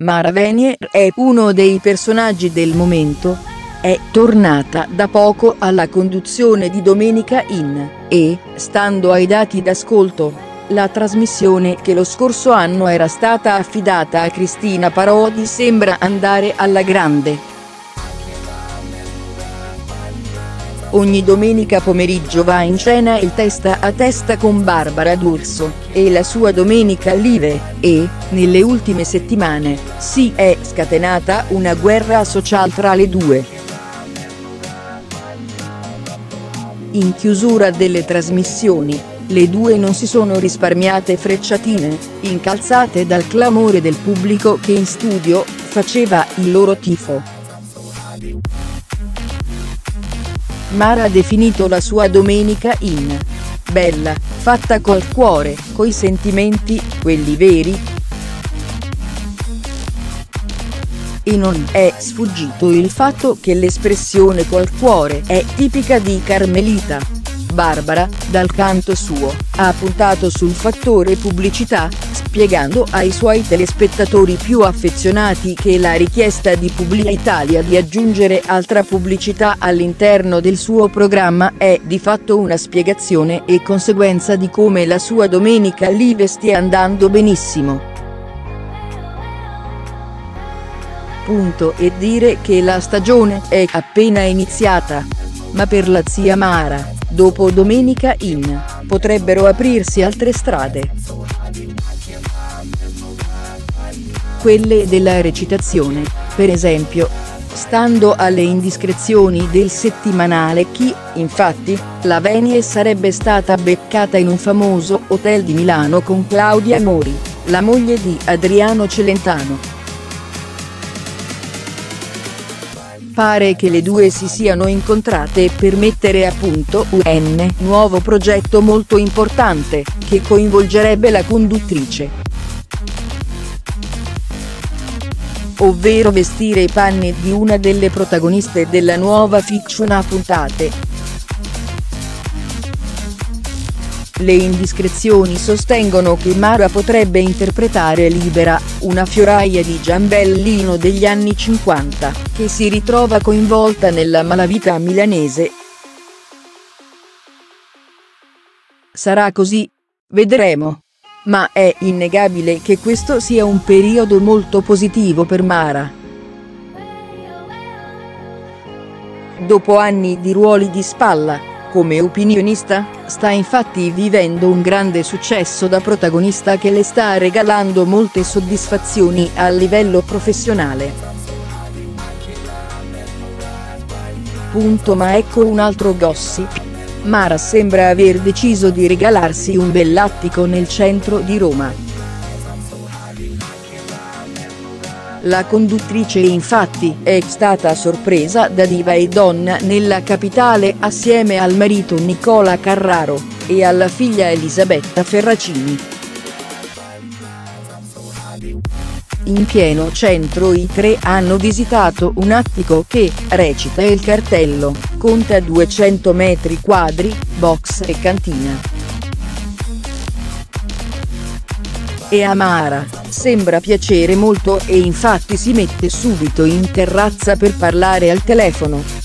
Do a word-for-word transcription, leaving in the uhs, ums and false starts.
Mara Venier è uno dei personaggi del momento. È tornata da poco alla conduzione di Domenica In, e, stando ai dati d'ascolto, la trasmissione che lo scorso anno era stata affidata a Cristina Parodi sembra andare alla grande. Ogni domenica pomeriggio va in scena il Testa a Testa con Barbara D'Urso e la sua Domenica Live, e, nelle ultime settimane, si è scatenata una guerra social tra le due. In chiusura delle trasmissioni, le due non si sono risparmiate frecciatine, incalzate dal clamore del pubblico che in studio faceva il loro tifo. Mara ha definito la sua Domenica In bella, fatta col cuore, coi sentimenti, quelli veri. E non è sfuggito il fatto che l'espressione col cuore è tipica di Carmelita. Barbara, dal canto suo, ha puntato sul fattore pubblicità, spiegando ai suoi telespettatori più affezionati che la richiesta di Publi Italia di aggiungere altra pubblicità all'interno del suo programma è di fatto una spiegazione e conseguenza di come la sua Domenica Live stia andando benissimo. Punto e dire che la stagione è appena iniziata. Ma per la zia Mara, dopo Domenica In, potrebbero aprirsi altre strade. Quelle della recitazione, per esempio. Stando alle indiscrezioni del settimanale Chi, infatti, la Venier sarebbe stata beccata in un famoso hotel di Milano con Claudia Mori, la moglie di Adriano Celentano. Pare che le due si siano incontrate per mettere a punto un nuovo progetto molto importante, che coinvolgerebbe la conduttrice. Ovvero vestire i panni di una delle protagoniste della nuova fiction a puntate. Le indiscrezioni sostengono che Mara potrebbe interpretare Libera, una fioraia di Giambellino degli anni cinquanta, che si ritrova coinvolta nella malavita milanese. Sarà così? Vedremo. Ma è innegabile che questo sia un periodo molto positivo per Mara. Dopo anni di ruoli di spalla, come opinionista, sta infatti vivendo un grande successo da protagonista che le sta regalando molte soddisfazioni a livello professionale. Punto. Ma ecco un altro gossip. Mara sembra aver deciso di regalarsi un bell'attico nel centro di Roma. La conduttrice infatti è stata sorpresa da diva e donna nella capitale assieme al marito Nicola Carraro e alla figlia Elisabetta Ferracini. In pieno centro i tre hanno visitato un attico che, recita il cartello, conta duecento metri quadri, box e cantina. E a Mara sembra piacere molto e infatti si mette subito in terrazza per parlare al telefono.